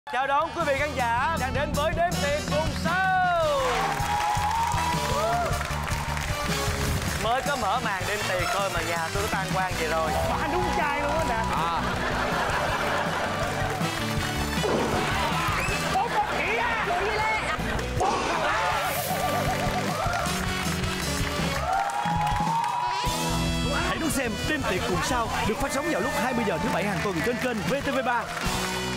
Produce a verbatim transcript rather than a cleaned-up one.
Chào đón quý vị khán giả đang đến với đếm tiền cùng show. Mới có mở màn đếm tiền thôi mà nhà tôi đã tan quang vậy rồi. Bà đúng trai luôn á nè. À. Bốn con khỉ á. Chuyện gì Lê? Hãy đón xem đêm tiệc cùng sao được phát sóng vào lúc hai mươi giờ thứ bảy hàng tuần trên kênh vê tê vê ba.